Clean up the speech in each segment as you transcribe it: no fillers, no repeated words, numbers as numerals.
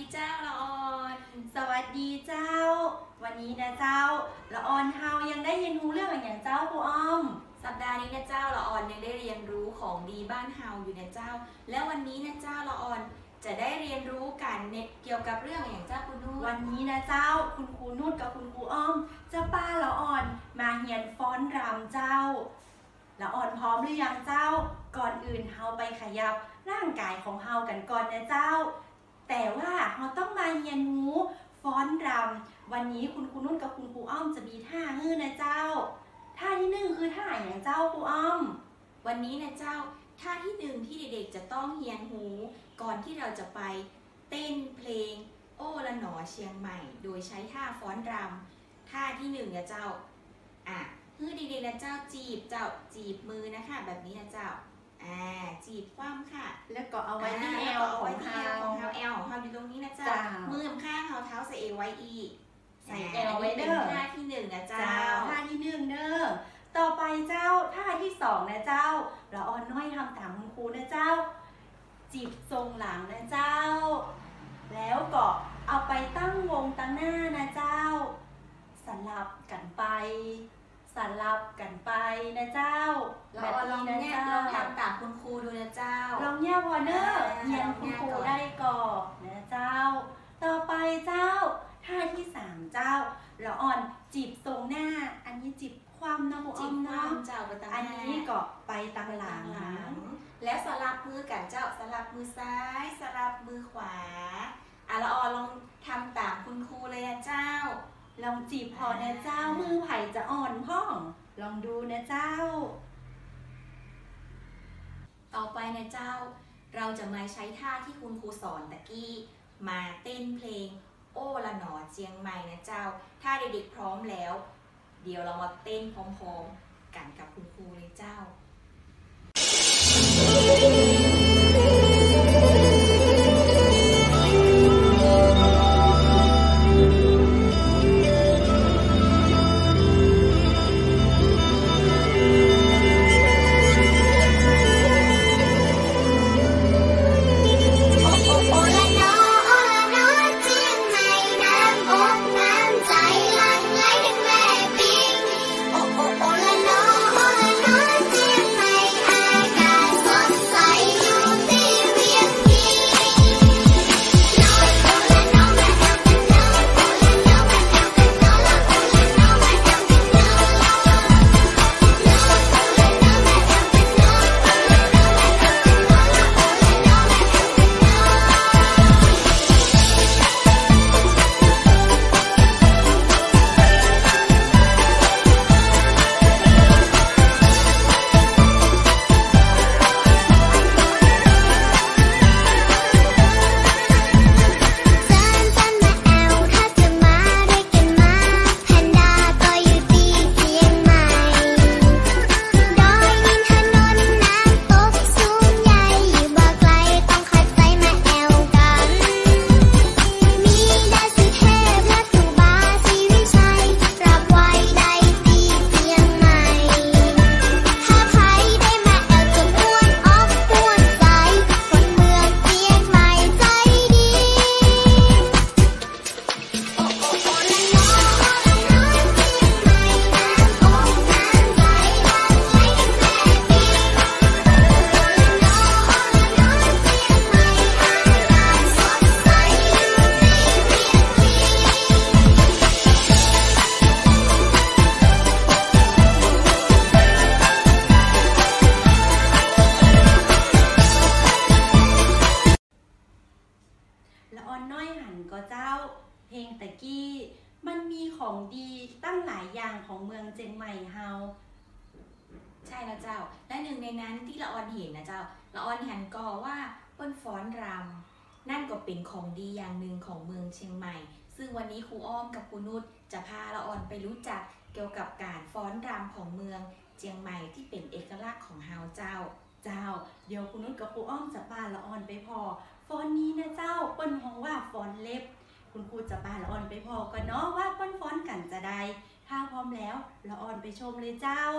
เจ้าละออนสวัสดีเจ้าวันนี้นะเจ้าละออนเฮายังได้เรียนรู้เรื่องอย่างเจ้าครูอ้อมสัปดาห์นี้นะเจ้าละออนยังได้เรียนรู้ของดีบ้านเฮาอยู่นะเจ้าแล้ววันนี้นะเจ้าละออนจะได้เรียนรู้กันเกี่ยวกับเรื่องอย่างเจ้าคุณนุ่นวันนี้นะเจ้าคุณครูนุ่นกับคุณครูอ้อมจะป้าละออนมาเรียนฟ้อนรำเจ้าละออนพร้อมหรือยังเจ้าก่อนอื่นเฮาไปขยับร่างกายของเฮากันก่อนนะเจ้าแต่ว่าเราต้องมาเรียนรู้ฟ้อนรำวันนี้คุณครูนุ่นกับคุณครูอ้อมจะมีท่าฮื้อนะเจ้าท่าที่หนึ่งคือท่าอย่างเจ้าครูอ้อมวันนี้นะเจ้าท่าที่หนึ่งที่เด็กๆจะต้องเรียนรู้ก่อนที่เราจะไปเต้นเพลงโอ้ละหนอเชียงใหม่โดยใช้ท่าฟ้อนรำท่าที่หนึ่งนะเจ้าฮื้อเด็กๆนะเจ้าจีบมือนะคะแบบนี้นะเจ้าจีบคว่ำค่ะแล้วก็เอาไว้ที่เอวของเฮาเอวของเฮาอยู่ตรงนี้นะเจ้ามือข้างเฮาเท้าใส่เอวไว้อีกใส่เอวไว้เด้อท่าที่หนึ่งนะเจ้าท่าที่หนึ่งเด้อต่อไปเจ้าท่าที่สองนะเจ้าเราอ่อนน้อยทำตามคุณครูนะเจ้าจีบทรงหลังนะเจ้าแล้วก็เอาไปตั้งวงตั้งหน้านะเจ้าสลับกันไปนะเจ้าแบบนี้นะเจ้าลองทำตามคุณครูดูนะเจ้าลองแย่พอเนอร์เรียนคุณครูได้ก่อนนะเจ้าต่อไปเจ้าท่าที่สามเจ้าเราอ่อนจีบทรงหน้าอันนี้จีบความนะคุณอ้อมนะอันนี้ก็ไปตั้งหลังแล้วสลับมือกันเจ้าสลับมือซ้ายสลับมือขวาละออนลองทำตามคุณครูเลยนะเจ้าลองจีบพอนะเจ้ามือไผ่จะอ่อนพ่องลองดูนะเจ้าต่อไปนะเจ้าเราจะมาใช้ท่าที่คุณครูสอนตะกี้มาเต้นเพลงโอ้ละหนอเจียงใหม่นะเจ้าถ้าเด็กๆพร้อมแล้วเดี๋ยวเรามาเต้นพร้อมๆกันกับคุณครูเลยเจ้าเจ้าเพลงตะกี้มันมีของดีตั้งหลายอย่างของเมืองเจียงใหม่เฮาใช่แล้วเจ้าและหนึ่งในนั้นที่ละออนเห็นนะเจ้าละออนเห็นก็ว่าเปิ้นฟ้อนรำนั่นก็เป็นของดีอย่างหนึ่งของเมืองเชียงใหม่ซึ่งวันนี้ครูอ้อมกับครูนุชจะพาละออนไปรู้จักเกี่ยวกับการฟ้อนรำของเมืองเชียงใหม่ที่เป็นเอกลักษณ์ของเฮาเจ้าเดี๋ยวครูนุชกับครูอ้อมจะพาละออนไปพอฟ้อนนี้นะเจ้าเปิ้นฮ้องว่าฟ้อนเล็บคุณครูจะพาละออนไปพอกันเนาะว่าเปิ้นฟ้อนกันจะได้ถ้าพร้อมแล้วละออนไปชมเลยเจ้า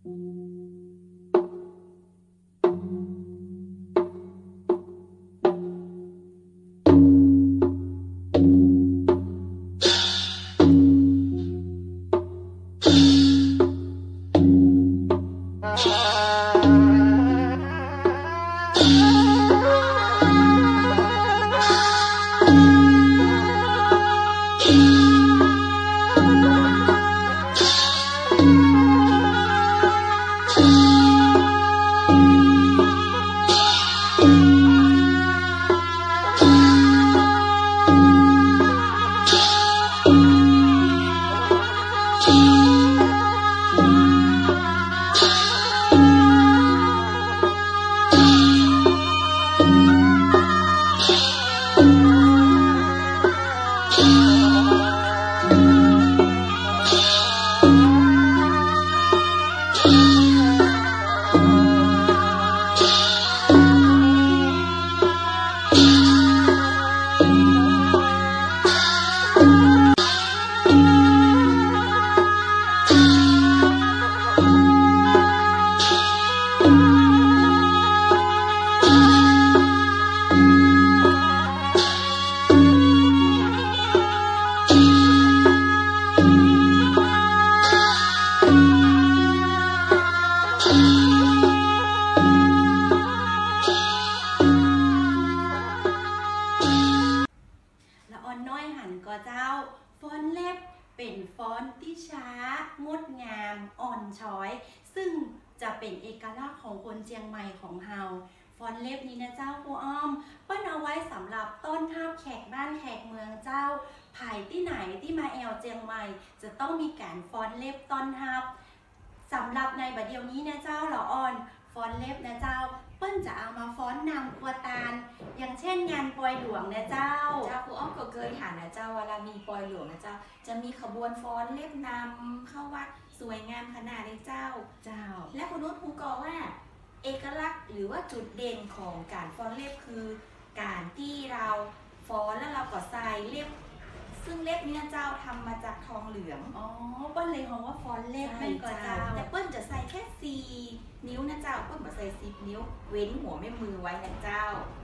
ละออนน้อยหันก็เจ้าฟ้อนเล็บเป็นฟ้อนที่ช้างดงามอ่อนช้อย ซึ่งจะเป็นเอกลักษณ์ของคนเชียงใหม่ของเฮาฟ้อนเล็บนี้นะเจ้าครูอ้อมเปิ้นเอาไว้สำหรับต้อนรับแขกบ้านแขกเมืองเจ้าไผ่ที่ไหนที่มาแอวเชียงใหม่จะต้องมีการฟ้อนเล็บต้อนรับสำหรับในบัดเดียวนี้นะเจ้าละออนฟ้อนเล็บนะเจ้าเปิ้นจะเอามาฟ้อนนำครัวตาลอย่างเช่นงานปอยหลวงนะเจ้าครูอ้อมก็เคยหันนะเจ้าเวลามีปอยหลวงนะเจ้าจะมีขบวนฟ้อนเล็บนำเข้าวัดสวยงามขนาดเลยเจ้าและคุณนุชครูก็ว่าเอกลักษณ์หรือว่าจุดเด่นของการฟ้อนเล็บคือการที่เราฟ้อนแล้วเราก็ใส่เล็บซึ่งเล็บนี้เจ้าทำมาจากทองเหลืองเปิ้ลเลยของว่าฟ้อนเล็บเป็นก็เจ้าแต่เปิ้ลจะใส่แค่4 นิ้วนะเจ้าเปิ้ลมาใส่10 นิ้วเว้นหัวแม่มือไว้นะเจ้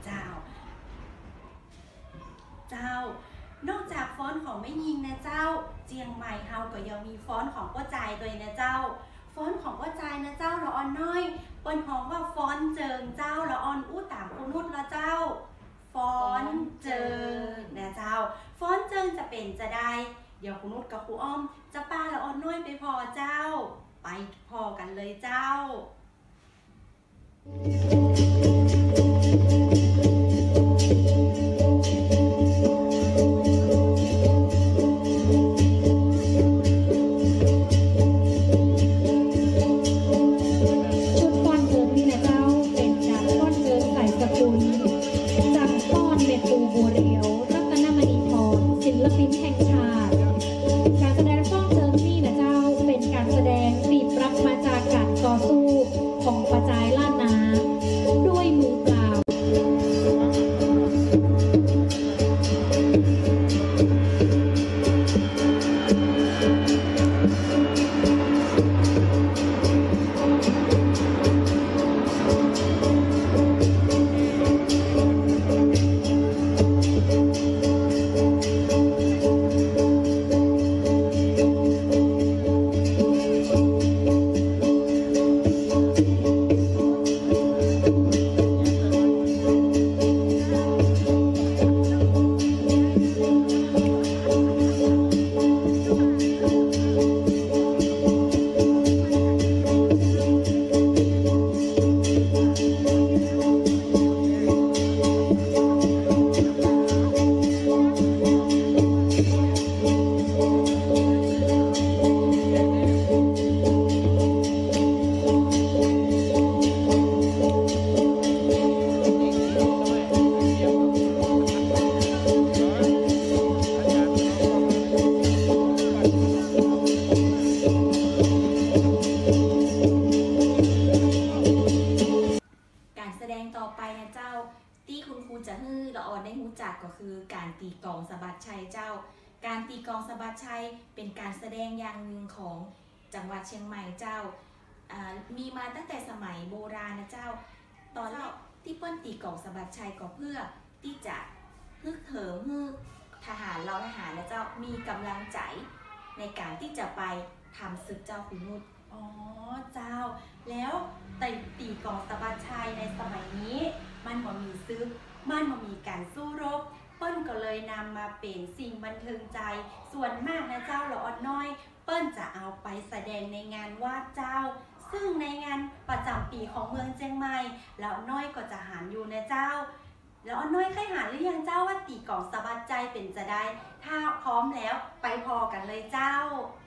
านอกจากฟ้อนของแม่ยิงนะเจ้าเจียงใหม่เฮาก็ยังมีฟ้อนของป้าจายด้วยนะเจ้าฟ้อนของป้าจายนะเจ้าละออนน้อยเปิ้นฮ้องว่าฟ้อนเจิงเจ้าละออนอู้ตามคุณนุชละเจ้าฟ้อนเจิงนะเจ้าฟ้อนเจิงจะเป็นจะได้เดี๋ยวคุณนุชกับครูอ้อมจะป้าละออนน้อยไปพอเจ้าไปพอกันเลยเจ้าก็คือการตีกลองสะบัดชัยเจ้าการตีกลองสะบัดชัยเป็นการแสดงอย่างหนึ่งของจังหวัดเชียงใหม่เจ้ามีมาตั้งแต่สมัยโบราณนะเจ้าตอนแรกที่เปิ้ลตีกลองสะบัดชัยก็เพื่อที่จะฮึกเหิมให้ทหารเราทหารนะเจ้ามีกำลังใจในการที่จะไปทำศึกเจ้าคุณนุชอ๋อเจ้าแล้วตีกลองสะบัดชัยในสมัยนี้มันบ่มีซึกมันบ่มีการสู้รบเปิ้ลก็เลยนำมาเป็นสิ่งบันเทิงใจส่วนมากนะเจ้าละอ่อนน้อยเปิ้ลจะเอาไปแสดงในงานวาดเจ้าซึ่งในงานประจำปีของเมืองเชียงใหม่แล้วน้อยก็จะหารอยู่นะเจ้าแล้วน้อยเคยหาหรือยังเจ้าว่าตีกลองสะบัดใจเป็นจะได้ถ้าพร้อมแล้วไปพอกันเลยเจ้า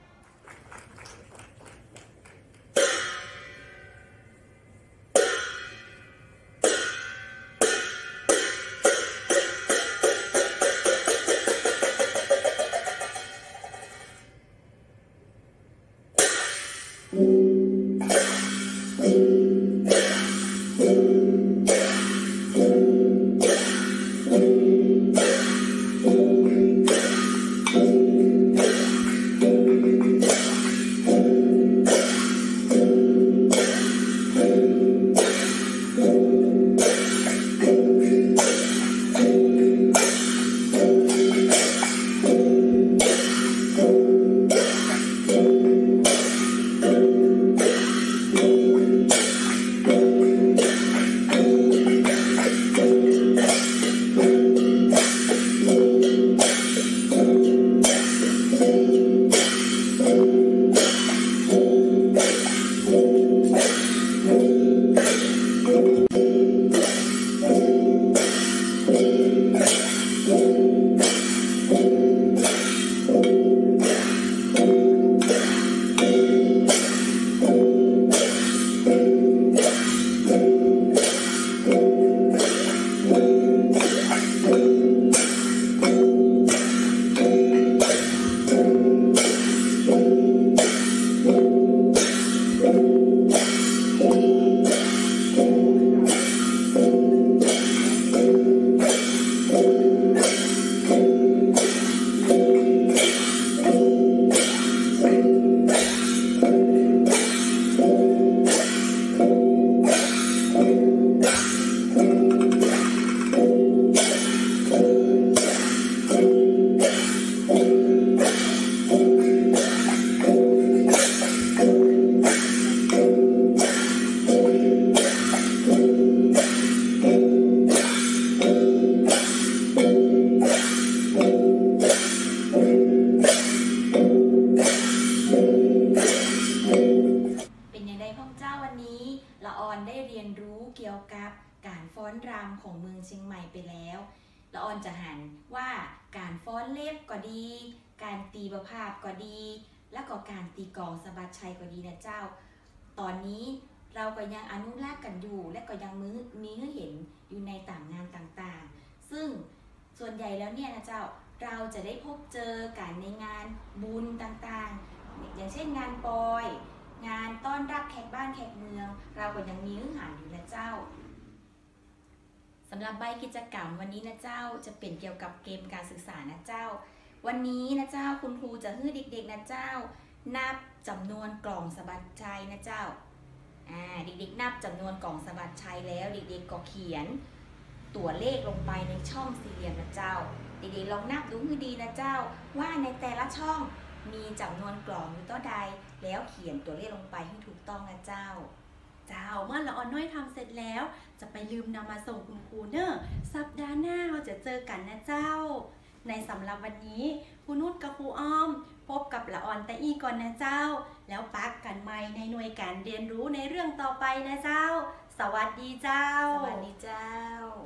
ละออนได้เรียนรู้เกี่ยวกับการฟ้อนรำของเมืองเชียงใหม่ไปแล้วละออนจะหันว่าการฟ้อนเล็บก็ดี การตีประภาพก็ดี และก็การตีกลองสะบัดชัยก็ดีนะเจ้าตอนนี้เราก็ยังอนุรักษ์กันอยู่และก็ยังมีให้เห็นอยู่ในต่างงานต่างๆซึ่งส่วนใหญ่แล้วเนี่ยนะเจ้าเราจะได้พบเจอกันในงานบุญต่างๆอย่างเช่นงานปอยงานต้อนรับแขกบ้านแขกเมืองเราก็ยังมีเนื้อหาอยู่นะเจ้าสำหรับใบกิจกรรมวันนี้นะเจ้าจะเป็นเกี่ยวกับเกมการศึกษานะเจ้าวันนี้นะเจ้าคุณครูจะให้เด็กๆนะเจ้านับจำนวนกล่องสะบัดชัยนะเจ้าเด็กๆนับจำนวนกล่องสะบัดชัยแล้วเด็กๆก็เขียนตัวเลขลงไปในช่องสี่เหลี่ยมนะเจ้าเด็กๆลองนับดูให้ดีนะเจ้าว่าในแต่ละช่องมีจำนวนกล่องอยู่เท่าใดแล้วเขียนตัวเลขลงไปให้ถูกต้องนะเจ้าเมื่อละออนน้อยทำเสร็จแล้วจะไปลืมนำมาส่งคุณครูเนอะสัปดาห์หน้าเราจะเจอกันนะเจ้าในสำหรับวันนี้ครูนุชกับครูอ้อมพบกับละออนแต่อีก่อนนะเจ้าแล้วปักกันใหม่ในหน่วยการเรียนรู้ในเรื่องต่อไปนะเจ้าสวัสดีเจ้าสวัสดี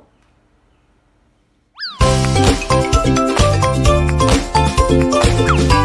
เจ้า